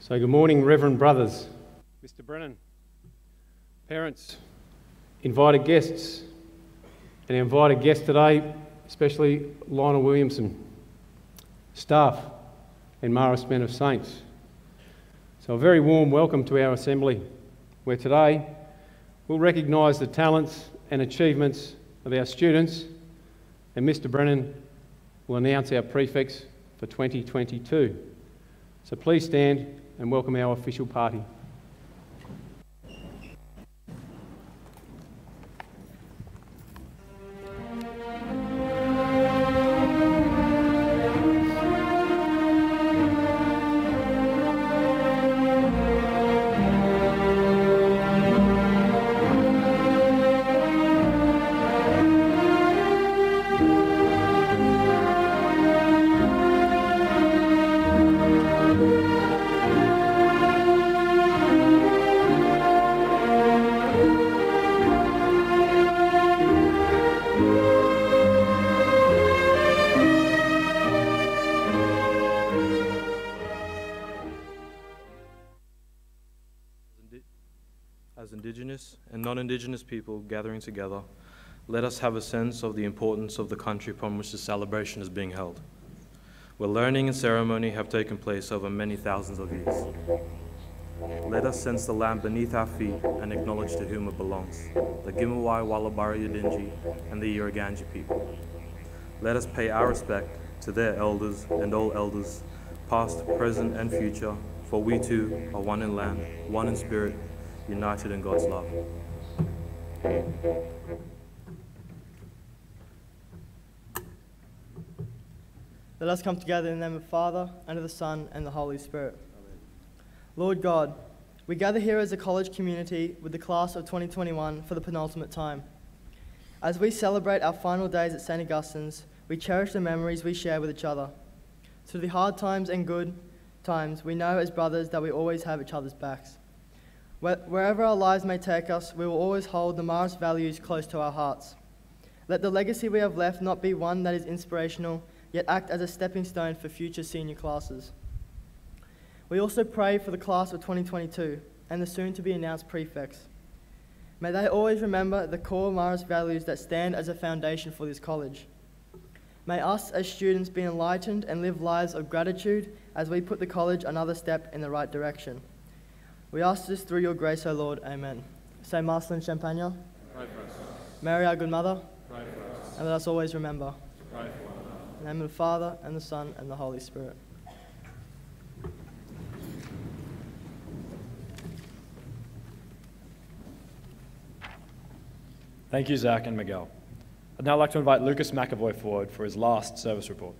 So good morning, Reverend Brothers, Mr. Brennan, parents, invited guests, and our invited guest today, especially Lionel Williamson, staff and Marist Men of Saints. So a very warm welcome to our assembly, where today we'll recognise the talents and achievements of our students, and Mr. Brennan will announce our prefects for 2022. So please stand and welcome our official party. As Indigenous and non-Indigenous people gathering together, let us have a sense of the importance of the country upon which the celebration is being held, where learning and ceremony have taken place over many thousands of years. Let us sense the land beneath our feet and acknowledge to whom it belongs, the Gimawai Wallabari Yidinji and the Yirraganji people. Let us pay our respect to their elders and all elders, past, present, and future, for we too are one in land, one in spirit, united in God's love. Let us come together in the name of the Father, and of the Son, and the Holy Spirit. Amen. Lord God, we gather here as a college community with the class of 2021 for the penultimate time. As we celebrate our final days at St. Augustine's, we cherish the memories we share with each other. Through the hard times and good times, we know as brothers that we always have each other's backs. Wherever our lives may take us, we will always hold the Marist values close to our hearts. Let the legacy we have left not be one that is inspirational, yet act as a stepping stone for future senior classes. We also pray for the class of 2022 and the soon-to-be-announced prefects. May they always remember the core Marist values that stand as a foundation for this college. May us as students be enlightened and live lives of gratitude as we put the college another step in the right direction. We ask this through your grace, O Lord. Amen. Saint Marcelin Champagne, Pray for us. Mary, our good mother, Pray for us. and let us always remember. Pray for one another. In the name of the Father, and the Son, and the Holy Spirit. Thank you, Zach and Miguel. I'd now like to invite Lucas McAvoy forward for his last service report.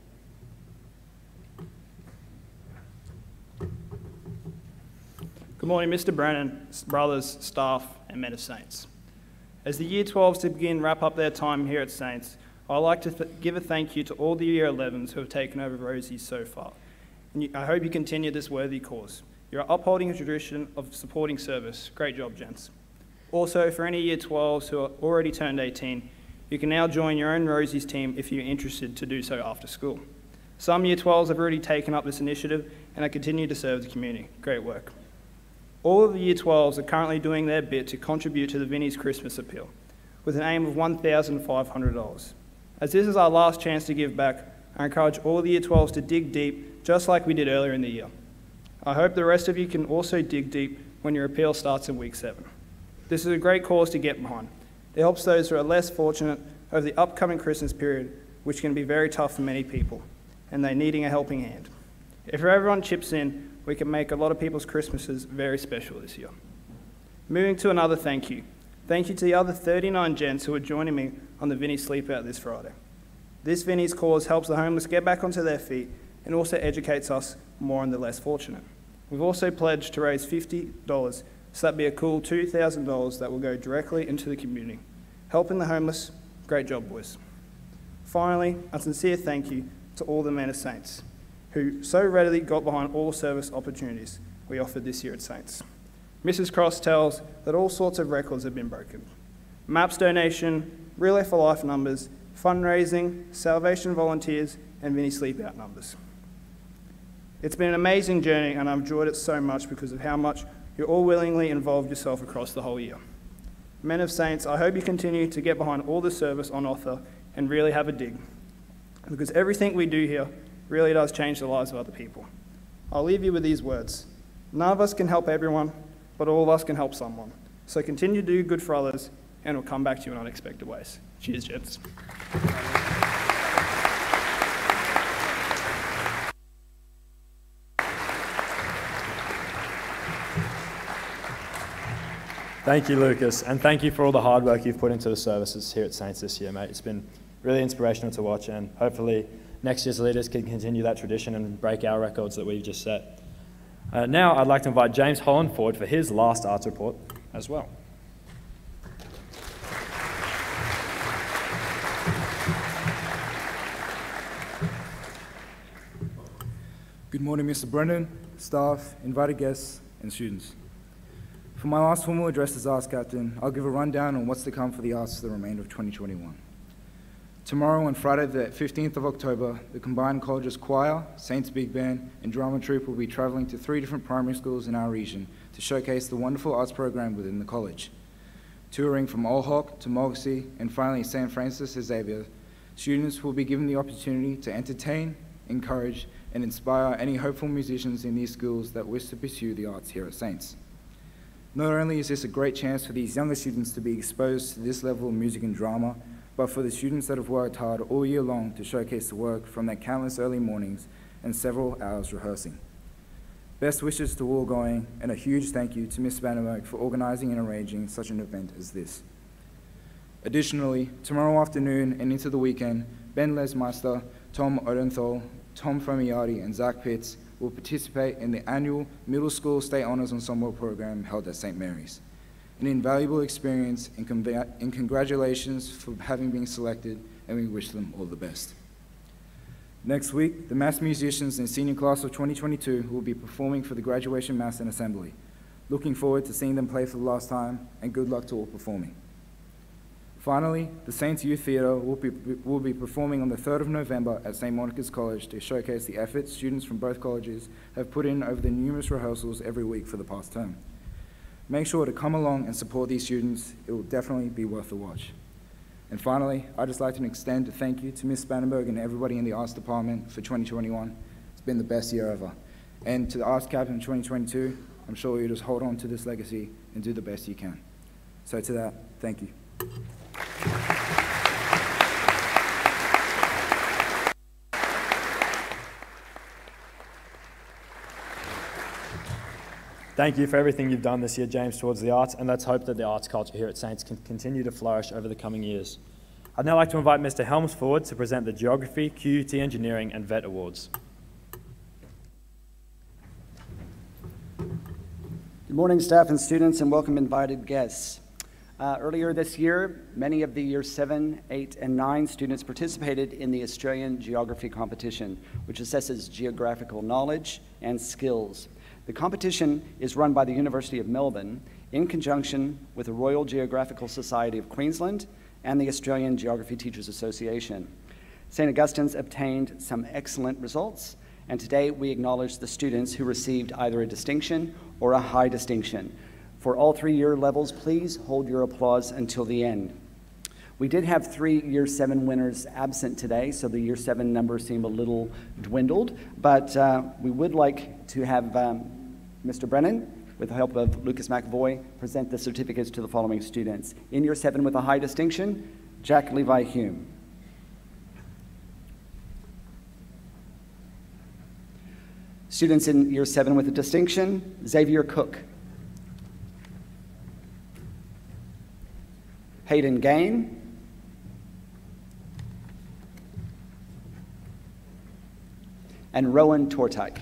Good morning, Mr. Brennan, brothers, staff, and men of Saints. As the Year 12s to begin wrap up their time here at Saints, I'd like to give a thank you to all the Year 11s who have taken over Rosie so far. And I hope you continue this worthy cause. You're upholding a tradition of supporting service. Great job, gents. Also, for any Year 12s who are already turned 18, you can now join your own Rosie's team if you're interested to do so after school. Some Year 12s have already taken up this initiative and are continuing to serve the community. Great work. All of the Year 12s are currently doing their bit to contribute to the Vinnie's Christmas Appeal, with an aim of $1,500. As this is our last chance to give back, I encourage all of the Year 12s to dig deep, just like we did earlier in the year. I hope the rest of you can also dig deep when your appeal starts in week 7. This is a great cause to get behind. It helps those who are less fortunate over the upcoming Christmas period, which can be very tough for many people, and they're needing a helping hand. If everyone chips in, we can make a lot of people's Christmases very special this year. Moving to another thank you. Thank you to the other 39 gents who are joining me on the Vinnie Sleep Out this Friday. This Vinnie's cause helps the homeless get back onto their feet and also educates us more on the less fortunate. We've also pledged to raise $50, so that'd be a cool $2,000 that will go directly into the community. Helping the homeless, great job, boys. Finally, a sincere thank you to all the Men of Saints, who so readily got behind all service opportunities we offered this year at Saints. Mrs. Cross tells that all sorts of records have been broken. MAPS donation, Relay for Life numbers, fundraising, Salvation volunteers, and Vinnie Sleep Out numbers. It's been an amazing journey and I've enjoyed it so much because of how much you all willingly involved yourself across the whole year. Men of Saints, I hope you continue to get behind all the service on offer and really have a dig, because everything we do here really does change the lives of other people. I'll leave you with these words. None of us can help everyone, but all of us can help someone. So continue to do good for others, and we'll come back to you in unexpected ways. Cheers, gents. Thank you, Lucas, and thank you for all the hard work you've put into the services here at Saints this year, mate. It's been really inspirational to watch, and hopefully next year's leaders can continue that tradition and break our records that we've just set. Now I'd like to invite James Holland forward for his last arts report as well. Good morning, Mr. Brennan, staff, invited guests, and students. For my last formal address as Arts Captain, I'll give a rundown on what's to come for the arts for the remainder of 2021. Tomorrow, on Friday the 15th of October, the combined college's choir, Saints Big Band, and drama troupe will be travelling to 3 different primary schools in our region to showcase the wonderful arts program within the college. Touring from Old Hock to Moxie and finally St. Francis Xavier, students will be given the opportunity to entertain, encourage, and inspire any hopeful musicians in these schools that wish to pursue the arts here at Saints. Not only is this a great chance for these younger students to be exposed to this level of music and drama, but for the students that have worked hard all year long to showcase the work from their countless early mornings and several hours rehearsing. Best wishes to all going, and a huge thank you to Ms. Spanenberg for organising and arranging such an event as this. Additionally, tomorrow afternoon and into the weekend, Ben Lesmeister, Tom Odenthal, Tom Fomiati, and Zach Pitts will participate in the annual Middle School State Honours Ensemble program held at St. Mary's. An invaluable experience, and congratulations for having been selected, and we wish them all the best. Next week, the mass musicians in senior class of 2022 will be performing for the graduation mass and assembly. Looking forward to seeing them play for the last time, and good luck to all performing. Finally, the Saints Youth Theatre will be performing on the 3rd of November at St. Monica's College to showcase the efforts students from both colleges have put in over the numerous rehearsals every week for the past term. Make sure to come along and support these students. It will definitely be worth the watch. And finally, I'd just like to extend a thank you to Ms. Spanenberg and everybody in the Arts Department for 2021. It's been the best year ever. And to the Arts Captain in 2022, I'm sure you'll just hold on to this legacy and do the best you can. So to that, thank you. Thank you for everything you've done this year, James, towards the arts, and let's hope that the arts culture here at Saints can continue to flourish over the coming years. I'd now like to invite Mr. Helms forward to present the Geography, QUT Engineering and VET Awards. Good morning, staff and students, and welcome invited guests. Earlier this year, many of the Year 7, 8, and 9 students participated in the Australian Geography Competition, which assesses geographical knowledge and skills. The competition is run by the University of Melbourne in conjunction with the Royal Geographical Society of Queensland and the Australian Geography Teachers Association. St. Augustine's obtained some excellent results, and today we acknowledge the students who received either a distinction or a high distinction. For all 3 year levels, please hold your applause until the end. We did have 3 Year 7 winners absent today, so the Year 7 numbers seem a little dwindled, but we would like to have Mr. Brennan, with the help of Lucas McAvoy, present the certificates to the following students. In Year 7 with a high distinction, Jack Levi Hume. Students in Year 7 with a distinction, Xavier Cook. Hayden Gain. And Rowan Tortyke.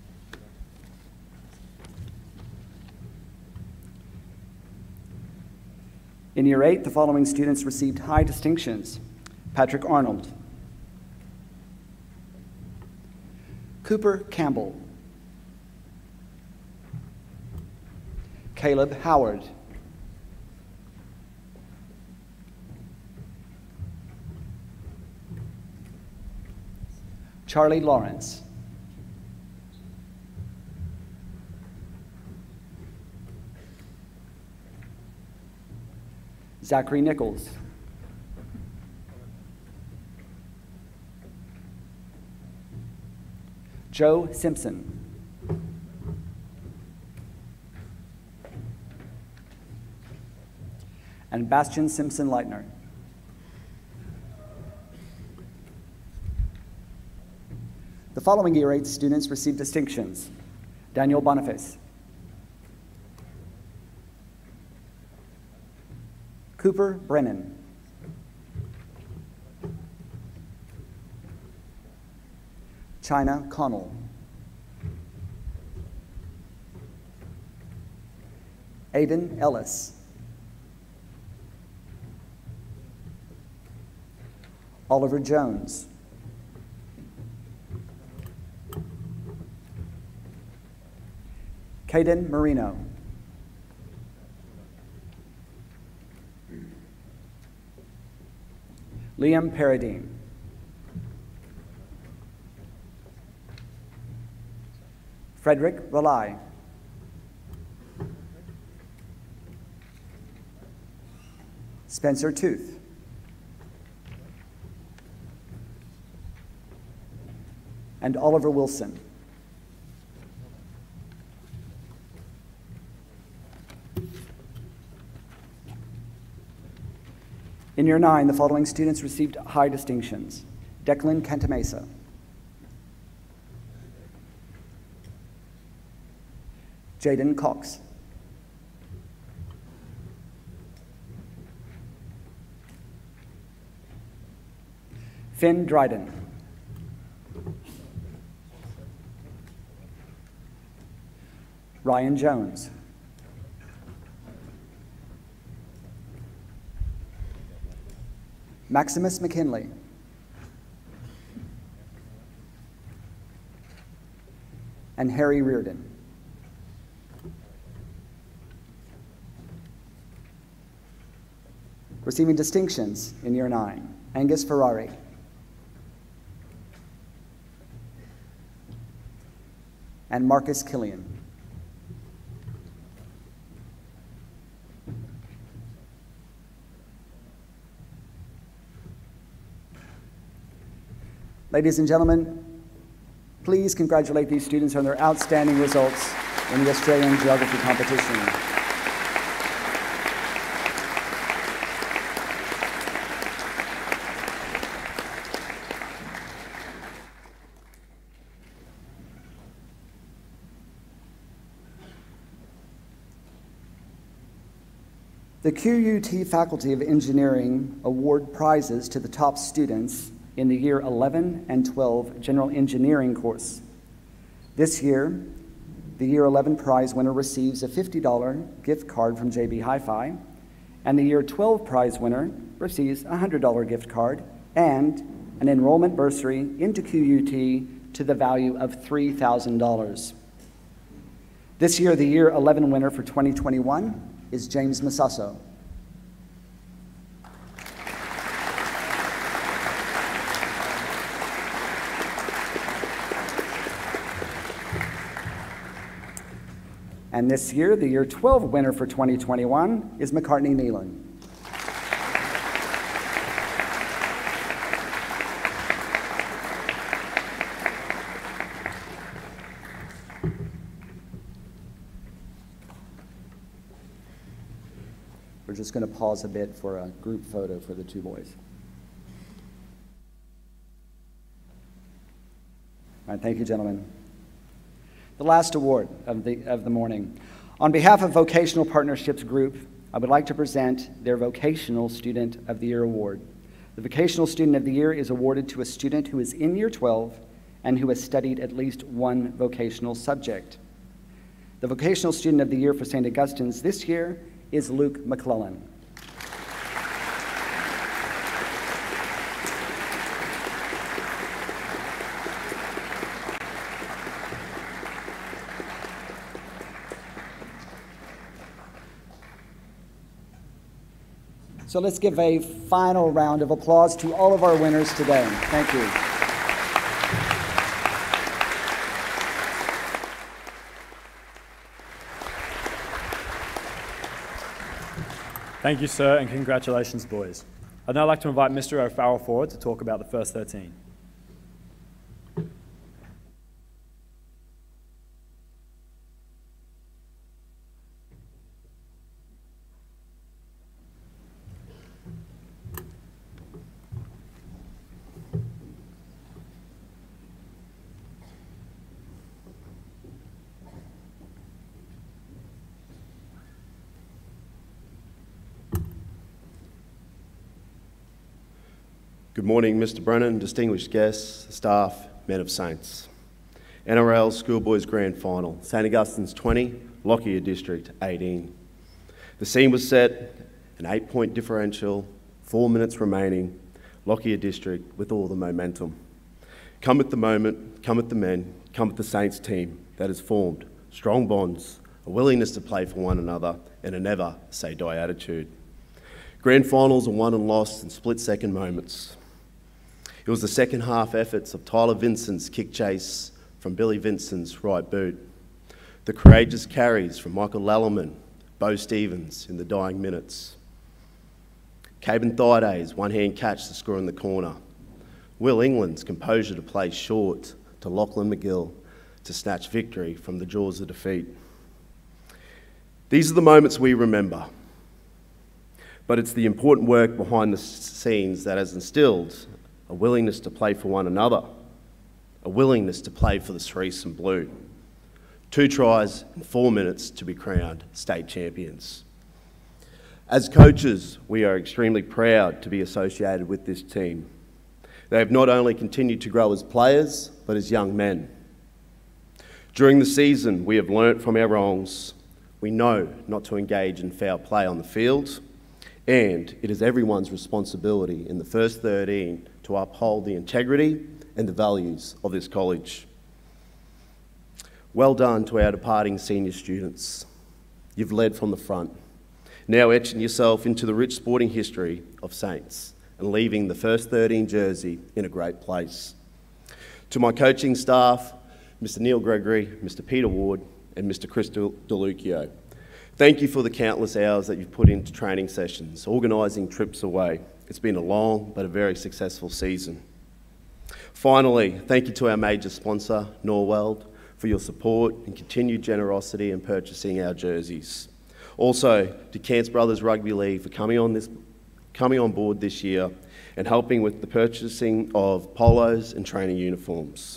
In Year 8, the following students received high distinctions. Patrick Arnold. Cooper Campbell. Caleb Howard. Charlie Lawrence. Zachary Nichols. Joe Simpson. And Bastian Simpson Leitner. The following year 8 students received distinctions. Daniel Boniface. Cooper Brennan. China Connell. Aiden Ellis. Oliver Jones. Caden Marino. Liam Paradine. Frederick Rely. Spencer Tooth. And Oliver Wilson. In year 9, the following students received high distinctions. Declan Cantamesa. Jaden Cox. Finn Dryden. Ryan Jones. Maximus McKinley. And Harry Reardon. Receiving distinctions in year 9, Angus Ferrari. And Marcus Killian. Ladies and gentlemen, please congratulate these students on their outstanding results in the Australian Geography competition. The QUT Faculty of Engineering award prizes to the top students in the year 11 and 12 General Engineering course. This year, the year 11 prize winner receives a $50 gift card from JB Hi-Fi, and the year 12 prize winner receives a $100 gift card and an enrollment bursary into QUT to the value of $3,000. This year, the year 11 winner for 2021 is James Masasso. And this year, the year 12 winner for 2021 is McCartney Neelan. We're just going to pause a bit for a group photo for the two boys. All right, thank you, gentlemen. The last award of the morning. On behalf of Vocational Partnerships Group, I would like to present their Vocational Student of the Year Award. The Vocational Student of the Year is awarded to a student who is in year 12 and who has studied at least one vocational subject. The Vocational Student of the Year for St. Augustine's this year is Luke McClellan. So let's give a final round of applause to all of our winners today. Thank you. Thank you, sir, and congratulations, boys. I'd now like to invite Mr. O'Farrell forward to talk about the first 13. Good morning, Mr. Brennan, distinguished guests, staff, men of Saints. NRL Schoolboys Grand Final, St Augustine's 20, Lockyer District 18. The scene was set, an 8-point differential, 4 minutes remaining, Lockyer District with all the momentum. Come with the moment, come with the men, come with the Saints team that has formed strong bonds, a willingness to play for one another, and a never say die attitude. Grand finals are won and lost in split-second moments. It was the second half efforts of Tyler Vincent's kick chase from Billy Vincent's right boot, the courageous carries from Michael Lallerman, Bo Stevens in the dying minutes, Caben Thaida's one-hand catch to score in the corner, Will England's composure to play short to Lachlan McGill to snatch victory from the jaws of defeat. These are the moments we remember, but it's the important work behind the scenes that has instilled a willingness to play for one another, a willingness to play for the Cerise and Blue. 2 tries in 4 minutes to be crowned state champions. As coaches, we are extremely proud to be associated with this team. They have not only continued to grow as players, but as young men. During the season, we have learnt from our wrongs. We know not to engage in foul play on the field, and it is everyone's responsibility in the first 13 to uphold the integrity and the values of this college. Well done to our departing senior students. You've led from the front, now etching yourself into the rich sporting history of Saints and leaving the first 13 jersey in a great place. To my coaching staff, Mr. Neil Gregory, Mr. Peter Ward, and Mr. Chris DeLucchio, thank you for the countless hours that you've put into training sessions, organising trips away. It's been a long but a very successful season. Finally, thank you to our major sponsor, Norweld, for your support and continued generosity in purchasing our jerseys. Also, to Cants Brothers Rugby League for coming on board this year and helping with the purchasing of polos and training uniforms.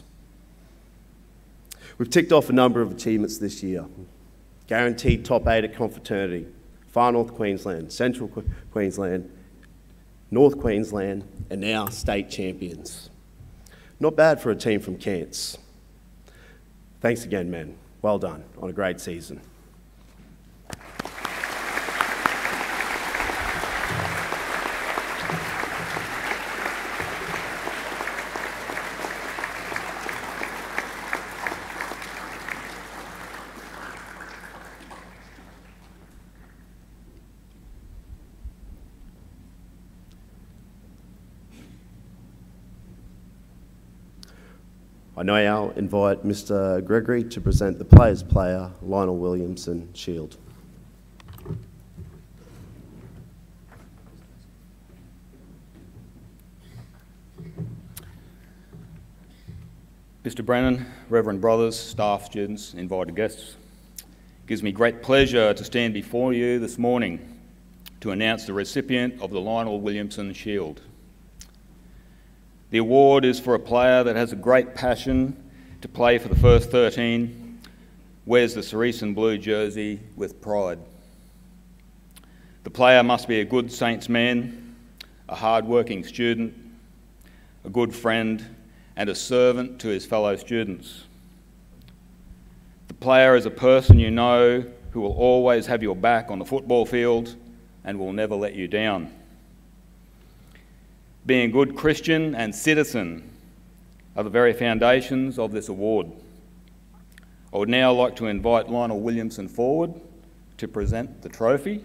We've ticked off a number of achievements this year. Guaranteed top 8 at confraternity, Far North Queensland, Central Queensland, North Queensland, and now state champions. Not bad for a team from Cairns. Thanks again, men. Well done on a great season. I now invite Mr. Gregory to present the Players' Player, Lionel Williamson Shield. Mr. Brennan, Reverend brothers, staff, students, invited guests, it gives me great pleasure to stand before you this morning to announce the recipient of the Lionel Williamson Shield. The award is for a player that has a great passion to play for the first 13, wears the Cerise and Blue jersey with pride. The player must be a good Saints man, a hard-working student, a good friend, and a servant to his fellow students. The player is a person you know who will always have your back on the football field and will never let you down. Being a good Christian and citizen are the very foundations of this award. I would now like to invite Lionel Williamson forward to present the trophy.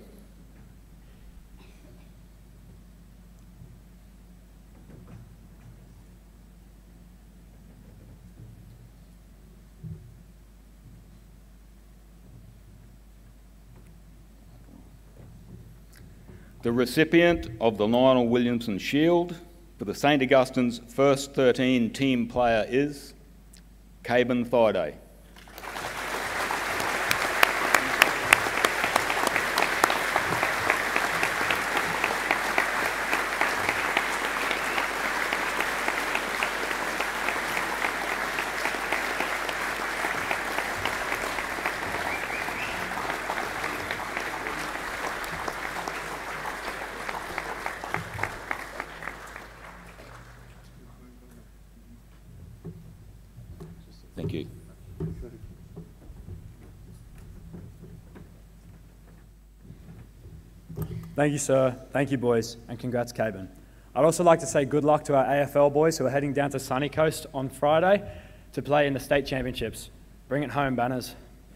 The recipient of the Lionel Williamson Shield for the St Augustine's First 13 team player is Caben Thaiday. Thank you. Thank you, sir. Thank you, boys, and congrats, Caben. I'd also like to say good luck to our AFL boys who are heading down to Sunny Coast on Friday to play in the state championships. Bring it home, Banners.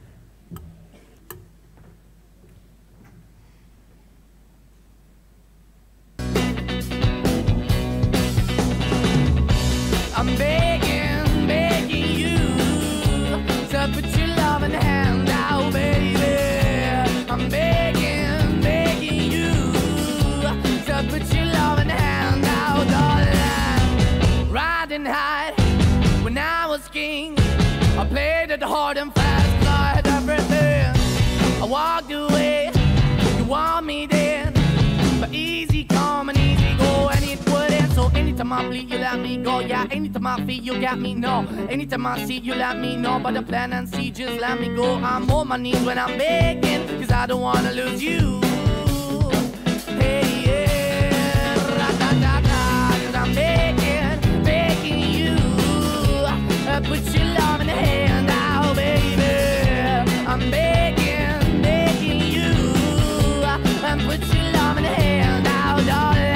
I'm begging you to put your loving hand out, baby. I'm begging you to put your loving hand out, darling. Riding high when I was king, I played it hard and fast, 'cause I had everything. I walked away, you want me then, but easy come and easy go, and it wouldn't. So anytime I bleed, you let me go. Yeah, anytime I feel, you got me, no. Anytime I see, you let me know. But the plan and see, just let me go. I'm on my knees when I'm begging, 'cause I don't wanna lose you. Hey, yeah, ra-da-da-da, 'cause I'm begging you. Put your love in the hand out, baby. I'm begging you. Put your love in the hand out, darling.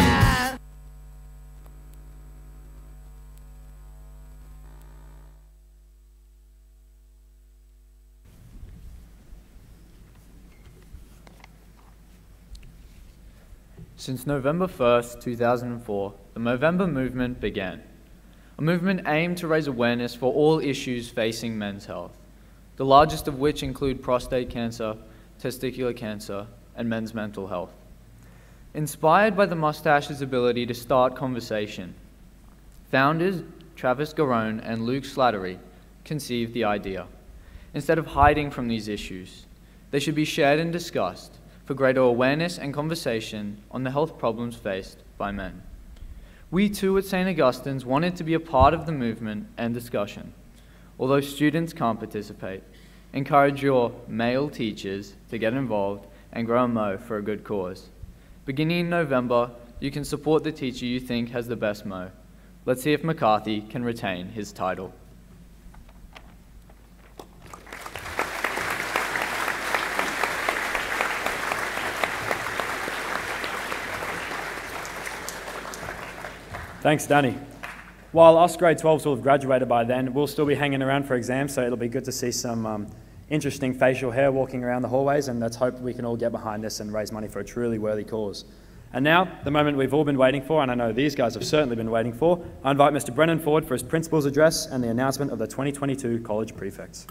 Since November 1st, 2004, the Movember movement began. A movement aimed to raise awareness for all issues facing men's health, the largest of which include prostate cancer, testicular cancer, and men's mental health. Inspired by the mustache's ability to start conversation, founders Travis Garone and Luke Slattery conceived the idea. Instead of hiding from these issues, they should be shared and discussed for greater awareness and conversation on the health problems faced by men. We too at St. Augustine's wanted to be a part of the movement and discussion. Although students can't participate, encourage your male teachers to get involved and grow a mo for a good cause. Beginning in November, you can support the teacher you think has the best mo. Let's see if McCarthy can retain his title. Thanks, Danny. While us grade 12s will have graduated by then, we'll still be hanging around for exams, so it'll be good to see some interesting facial hair walking around the hallways, and let's hope we can all get behind this and raise money for a truly worthy cause. And now, the moment we've all been waiting for, and I know these guys have certainly been waiting for, I invite Mr. Brennan forward for his principal's address and the announcement of the 2022 college prefects.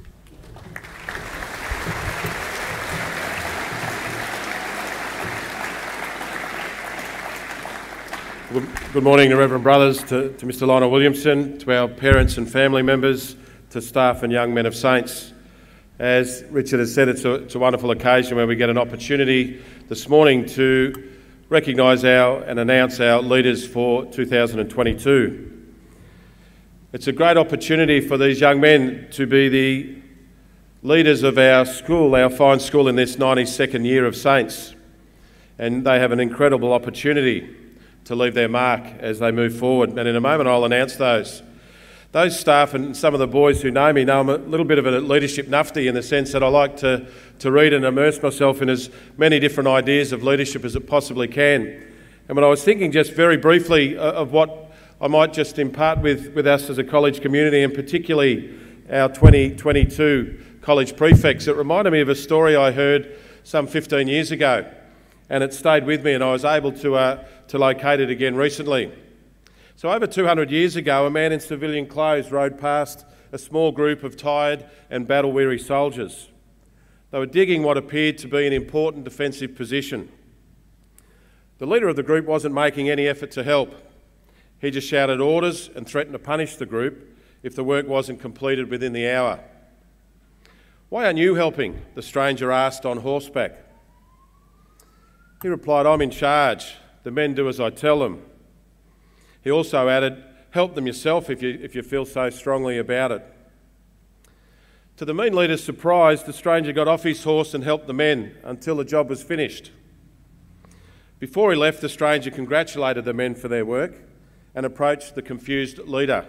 Good morning to Reverend Brothers, to Mr. Lionel Williamson, to our parents and family members, to staff and young men of Saints. As Richard has said, it's a wonderful occasion where we get an opportunity this morning to recognise and announce our leaders for 2022. It's a great opportunity for these young men to be the leaders of our school, our fine school, in this 92nd year of Saints. And they have an incredible opportunity to leave their mark as they move forward. And in a moment I'll announce those. Those staff and some of the boys who know me know I'm a little bit of a leadership nufty in the sense that I like to read and immerse myself in as many different ideas of leadership as it possibly can. And when I was thinking just very briefly of what I might just impart with us as a college community, and particularly our 2022 college prefects, it reminded me of a story I heard some 15 years ago. And it stayed with me, and I was able to locate it again recently. So over 200 years ago, a man in civilian clothes rode past a small group of tired and battle-weary soldiers. They were digging what appeared to be an important defensive position. The leader of the group wasn't making any effort to help. He just shouted orders and threatened to punish the group if the work wasn't completed within the hour. "Why aren't you helping?" the stranger asked on horseback. He replied, "I'm in charge. The men do as I tell them." He also added, "Help them yourself if you feel so strongly about it." To the mean leader's surprise, the stranger got off his horse and helped the men until the job was finished. Before he left, the stranger congratulated the men for their work and approached the confused leader.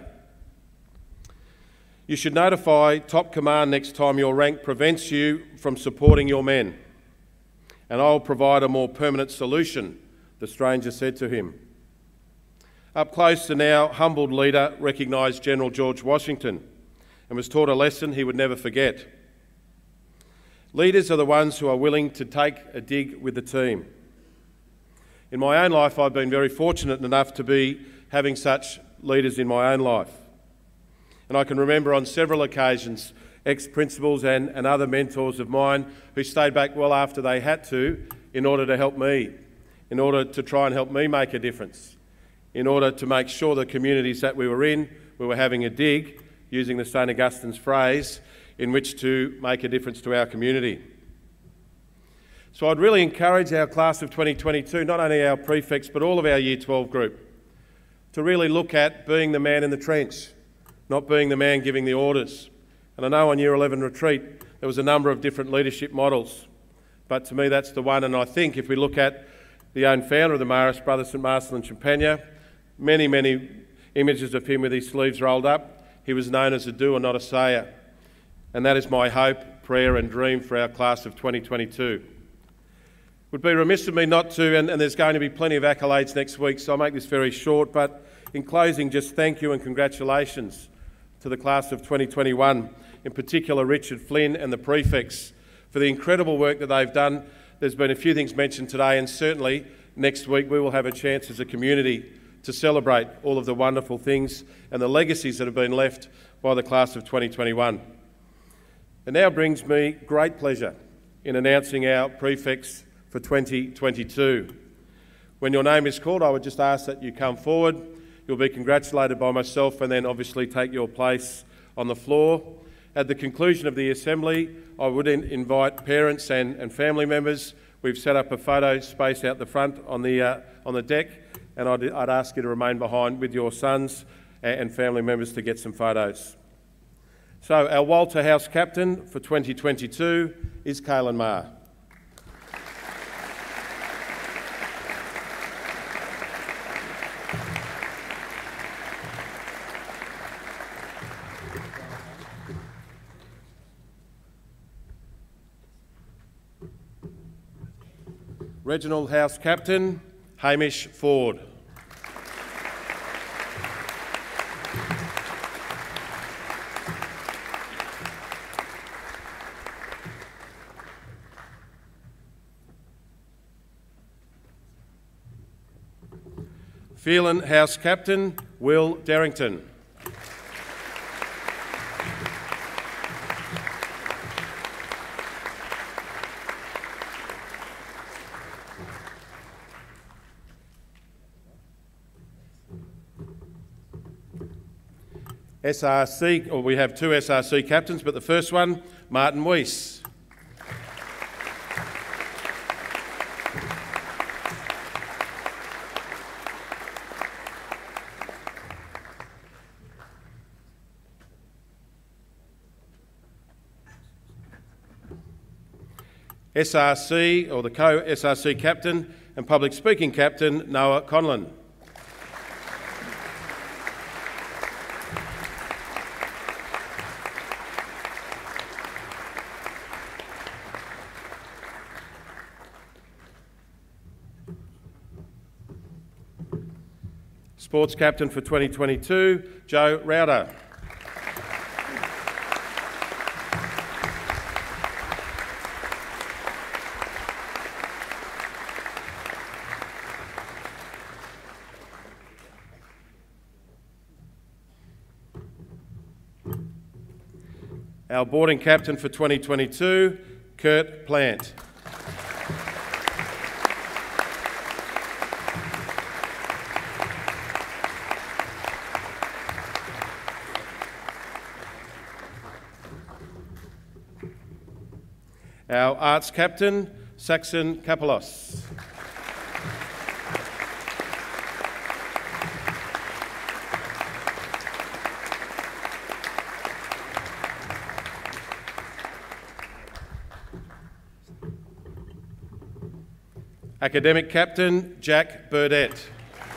"You should notify top command next time your rank prevents you from supporting your men, and I will provide a more permanent solution," the stranger said to him. Up close, the now humbled leader recognised General George Washington and was taught a lesson he would never forget. Leaders are the ones who are willing to take a dig with the team. In my own life, I've been very fortunate enough to be having such leaders in my own life. And I can remember on several occasions ex-principals and other mentors of mine who stayed back well after they had to in order to help me, in order to try and help me make a difference, in order to make sure the communities that we were in, we were having a dig, using the St Augustine's phrase, in which to make a difference to our community. So I'd really encourage our class of 2022, not only our prefects but all of our Year 12 group, to really look at being the man in the trench, not being the man giving the orders. And I know on Year 11 retreat there was a number of different leadership models, but to me that's the one. And I think if we look at the own founder of the Marist Brothers, St Marcel and Champagne, many images of him with his sleeves rolled up. He was known as a doer, not a sayer. And that is my hope, prayer and dream for our class of 2022. It would be remiss of me not to, and there's going to be plenty of accolades next week, so I'll make this very short, but in closing, just thank you and congratulations to the class of 2021, in particular Richard Flynn and the prefects, for the incredible work that they've done. There's been a few things mentioned today, and certainly next week we will have a chance as a community to celebrate all of the wonderful things and the legacies that have been left by the class of 2021. It now brings me great pleasure in announcing our prefects for 2022. When your name is called, I would just ask that you come forward. You'll be congratulated by myself and then obviously take your place on the floor. At the conclusion of the assembly, I would invite parents and family members. We've set up a photo space out the front on the deck, and I'd ask you to remain behind with your sons and family members to get some photos. So our Walter House captain for 2022 is Kaylin Marr. Reginald House captain, Hamish Ford. Phelan House captain, Will Darrington. SRC, or we have two SRC captains, but the first one, Martin Weiss. SRC, or the co-SRC captain and public speaking captain, Noah Conlon. Sports captain for 2022, Joe Rowder. Our boarding captain for 2022, Kurt Plant. Our arts captain, Saxon Kapelos. Academic captain, Jack Burdett.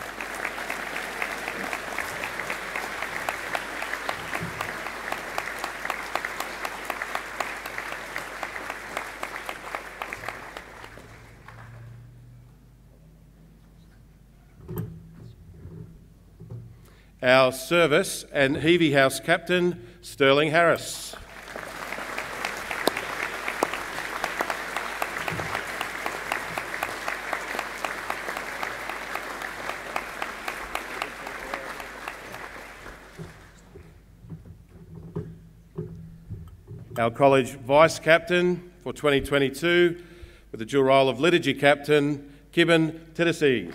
Our service and Heavey House captain, Sterling Harris. Our college vice captain for 2022 with the dual role of liturgy captain, Kibben Tennessee.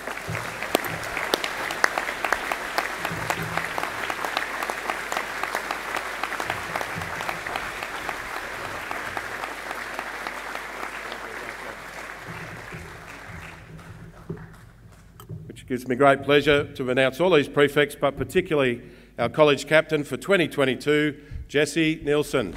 Which gives me great pleasure to announce all these prefects, but particularly our college captain for 2022, Jesse Nielsen.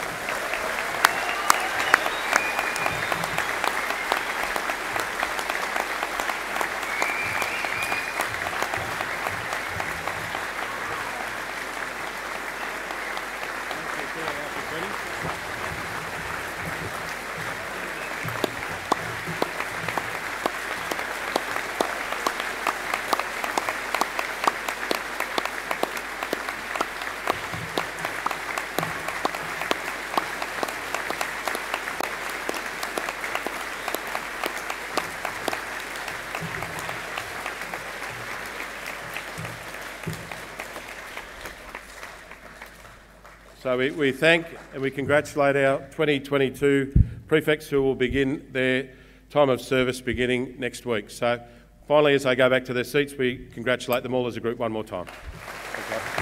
So we thank and we congratulate our 2022 prefects who will begin their time of service beginning next week. So finally, as they go back to their seats, we congratulate them all as a group one more time. Okay.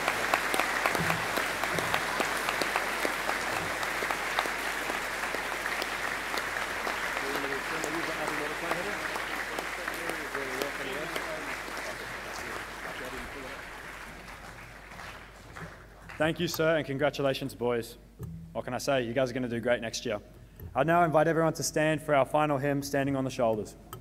Thank you, sir, and congratulations, boys. What can I say? You guys are going to do great next year. I'd now invite everyone to stand for our final hymn, Standing on the Shoulders.